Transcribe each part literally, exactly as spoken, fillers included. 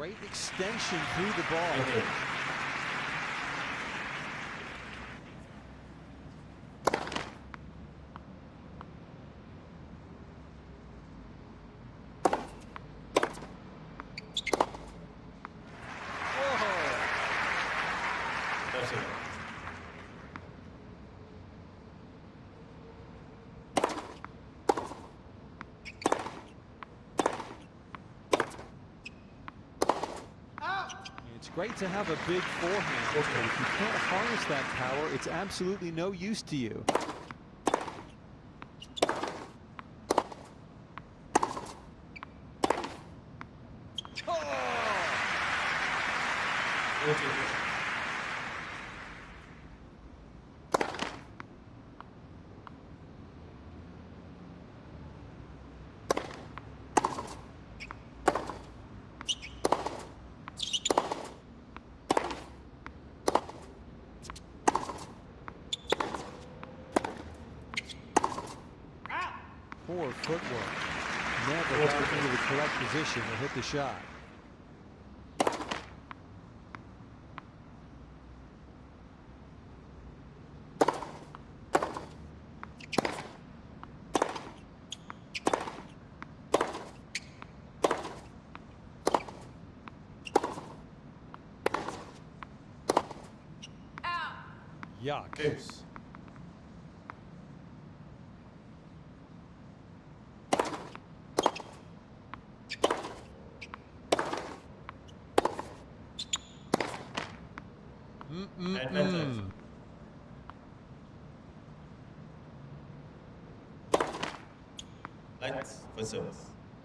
Great extension through the ball. Okay. That's it. It's great to have a big forehand, but if you can't harness that power, it's absolutely no use to you. Okay. Poor footwork. Never got into the correct position to hit the shot. Yuck. Oops. Mm-mm-mm. Lights for service.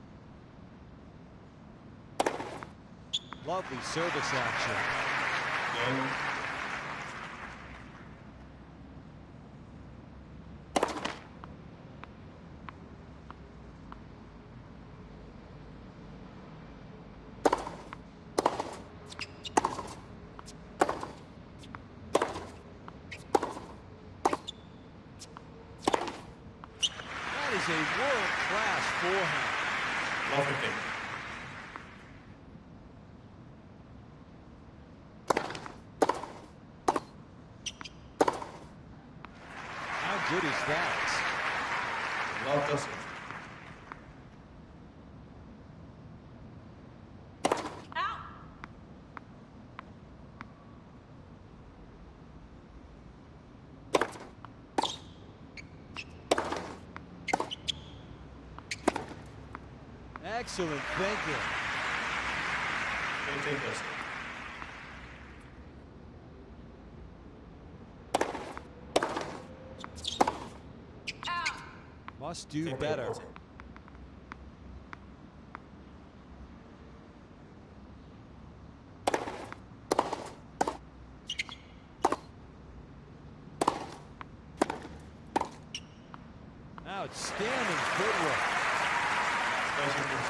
Lovely service action. Game. That is a world-class forehand. Love it. How good is that? Love this. Excellent thinking. Great take this. Must do Take better. it. Outstanding footwork. Special feature.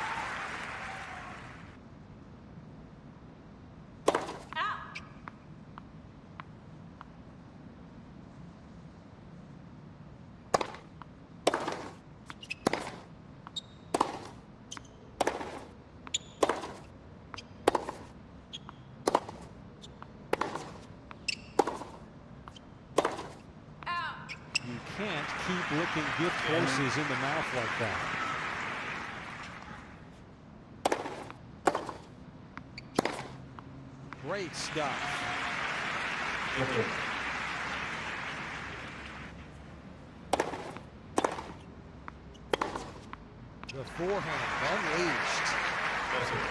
You can't keep licking gift horses in the mouth like that. Great stuff. Okay. The forehand unleashed. That's it.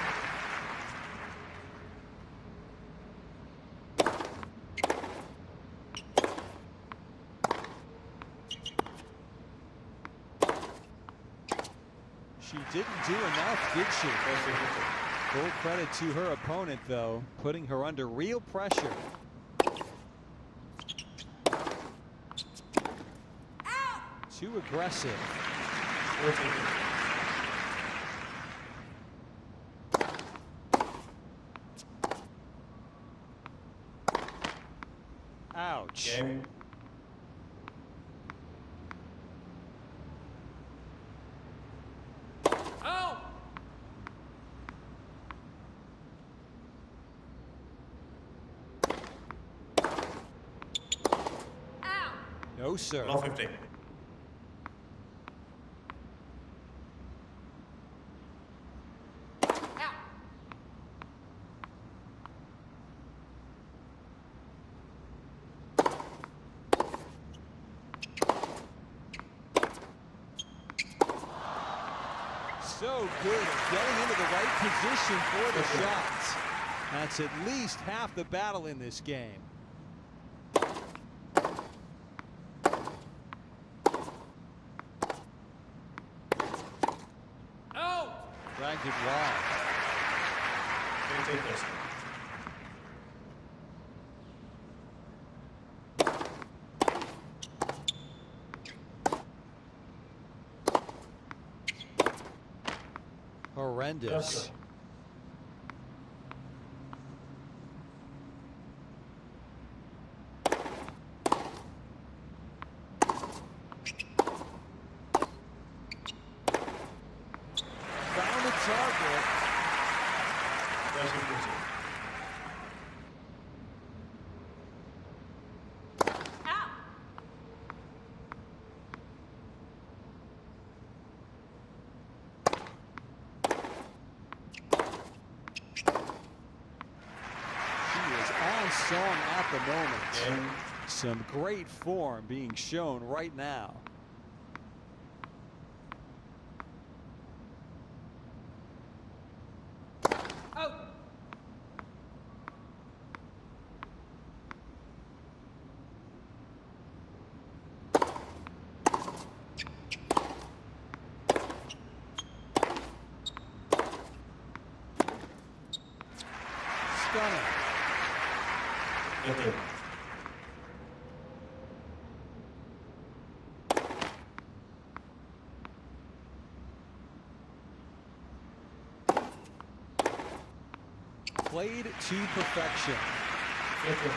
She didn't do enough, did she? Special feature. Full credit to her opponent, though, putting her under real pressure. Too aggressive. Okay. Ouch. Game. No, sir. Love fifteen. So good at getting into the right position for the shots. That's at least half the battle in this game. Oh! Dragged it wide. fifteen percent. Horrendous. Yes, sir. Found a target. Yes, fifteen. On song at the moment. Game. Some great form being shown right now. Oh. Stunning. fifteen. Played to perfection. fifteen.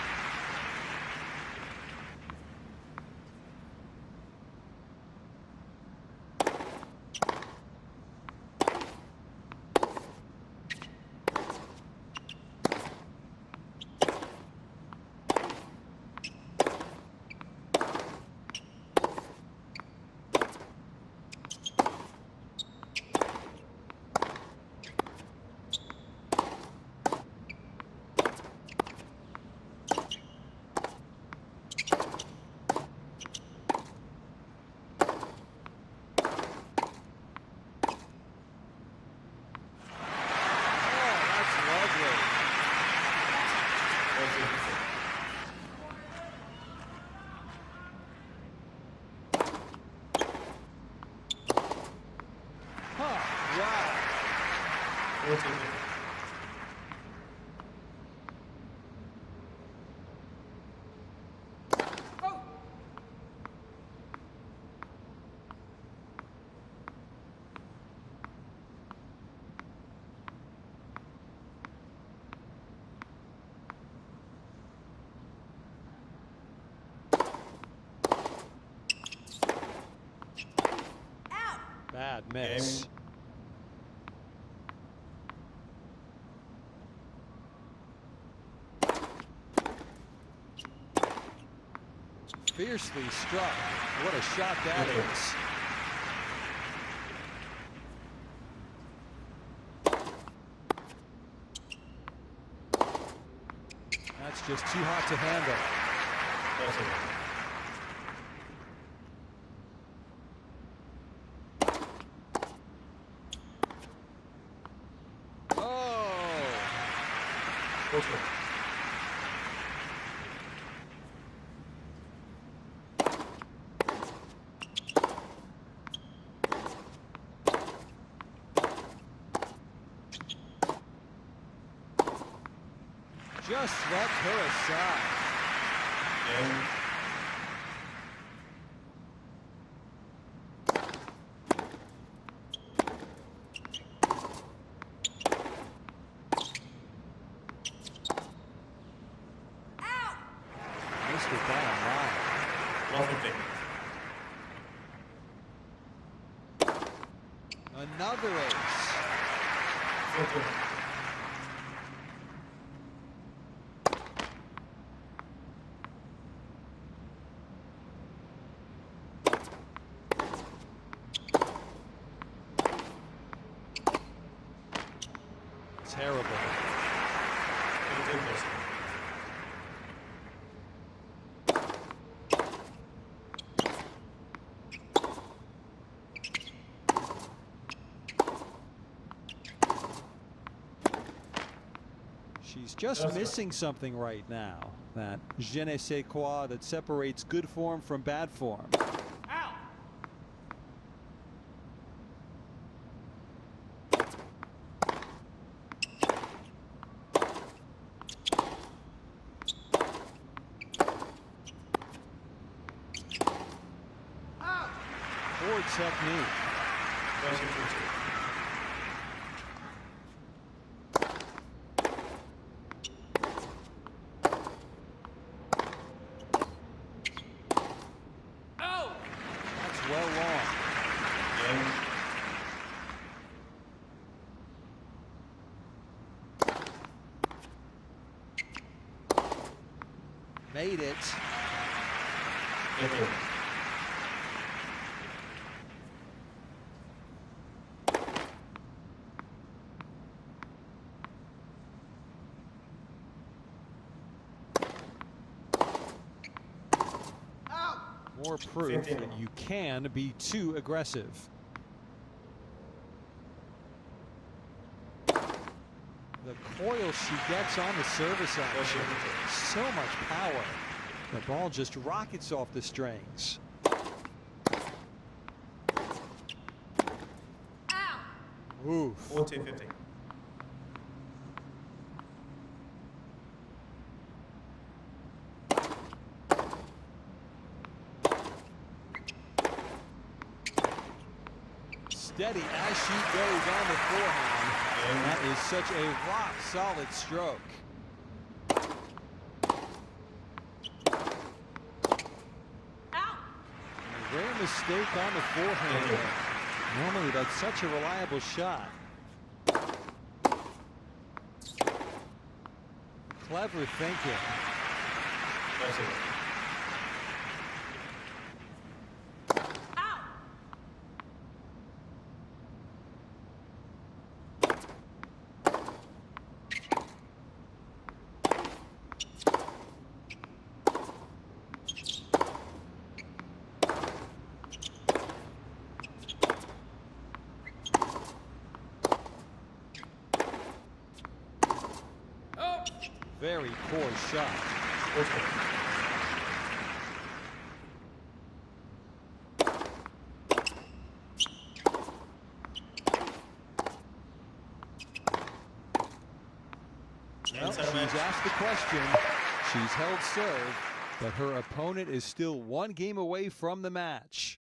Bad miss. Game. Fiercely struck. What a shot that Okay. is. That's just too hot to handle. That's it. Oh! Okay. Just swept her aside. Game. Missed it by a mile. Love fifteen. Another ace. fifteen. Terrible. fifteen plus. She's just That's missing something right now. That je ne sais quoi that separates good form from bad form. Out. Poor technique. nineteen fifteen. That's well long. Game. Made it. fifteen. More proof that you can be too aggressive. The coil she gets on the service action. So much power. The ball just rockets off the strings. Oof. fourteen fifteen. Steady as she goes on the forehand. And that is such a rock solid stroke. A rare mistake on the forehand there. Normally that's such a reliable shot. Clever thinking. That's it. Very poor shot. fourteen. Well, she's asked the question. She's held serve, but her opponent is still one game away from the match.